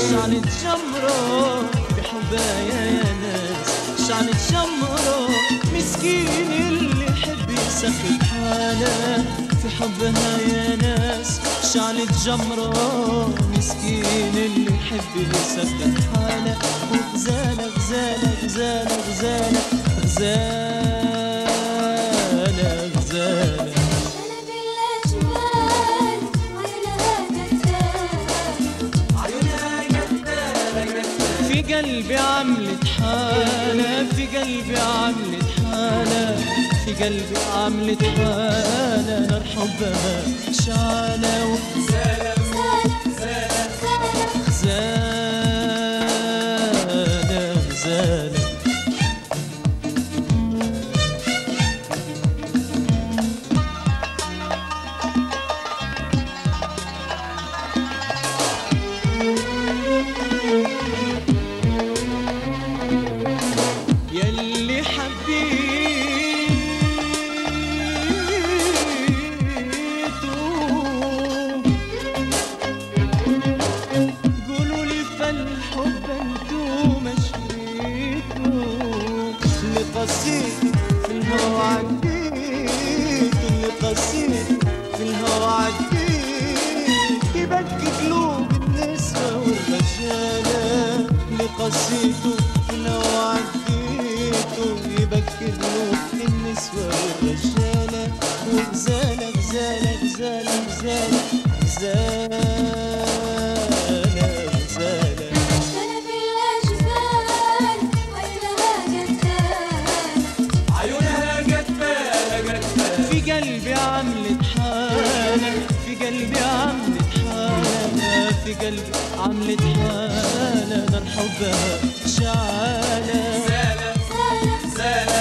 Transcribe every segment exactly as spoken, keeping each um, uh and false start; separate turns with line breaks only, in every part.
شعلة جمرة بحبها يا ناس، شعلة جمرة مسكين اللي يحب يسخف حاله في حبها يا ناس، شعلة جمرة مسكين اللي يحب يسخف حاله. وغزالة غزالة غزالة غزالة غزالة غزالة في قلبي عملت حالة، في قلبي عملت حالة، في قلبي عملت حالة، نار حبها شعلة. وغزالة غزالة غزالة غزالة يلي حبيته قولوا لي فالحب انتو مشيتو، اللي قصيت في الهوى عديت، اللي قصيت في الهوى عديت، يبكي قلوب النسوة والرجالة، اللي قصيته في الهوى عديت يبكي قلوب النسوة والرجالة. وغزالة غزالة غزالة غزالة غزالة غزالة عيونها قتالة قتالة في قلبي عملت حالة، في قلبي عملت حالة، في قلبي عملت حالة، نار حبها شعلة. غزالة غزالة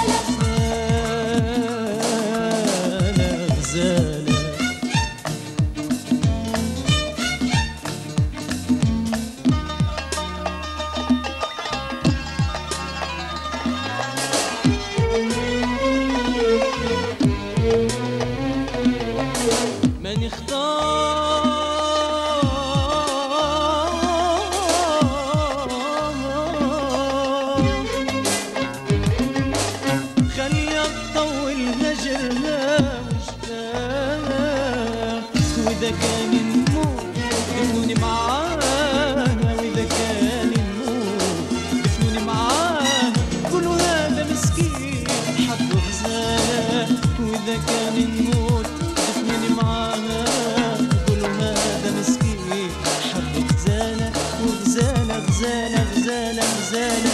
غزالة من اختار خليها تطول هجرها واشتاق، واذا كان نموت دفنوني معاها، واذا كان نموت دفنوني معاها، قولوا هذا مسكين حب غزالة، واذا كان نموت دفنوني معاها، قولوا هذا مسكين حب غزالة. وغزالة غزالة غزالة غزالة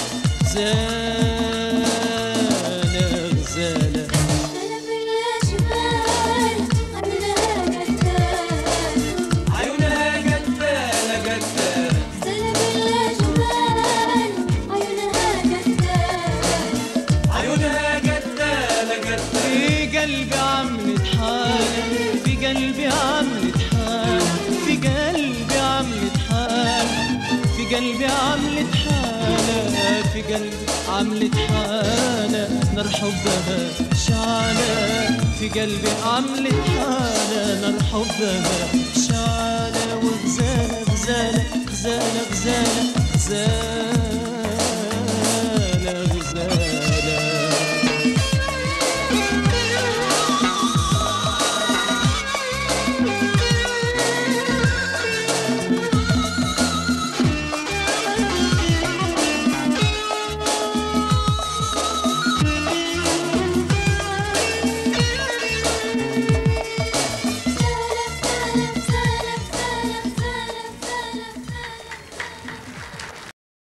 غزالة غزالة عيونها قتالة قتالة عيونها قتالة قتالة في قلبي عملت حالة، في قلبي عملت حالة، في قلبي عملت حالة، في قلبي عملت حالة، في قلبي عملت حالة، نار حبها شعلة، في قلبي عملت حالة، نار حبها شعلة. وغزالة غزالة غزالة غزالة غزالة